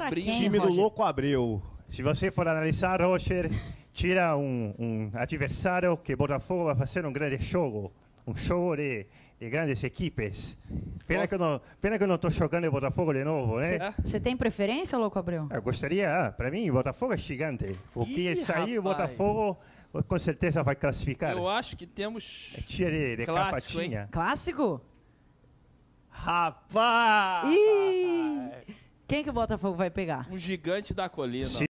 Pra Brinde. quem, Time do Roger? Louco Abreu. Se você for analisar, Roger, tira um adversário que Botafogo vai fazer um grande jogo. Um jogo de grandes equipes. Pena que eu não estou jogando em Botafogo de novo, né? Você tem preferência, Louco Abreu? Eu gostaria, para mim, Botafogo é gigante. O que Ih, sair, o rapaz. Botafogo com certeza vai classificar. Eu acho que temos... Tia de Clássico, capatinha. Clássico? Rapaz! Ih! Quem que o Botafogo vai pegar? Um gigante da colina.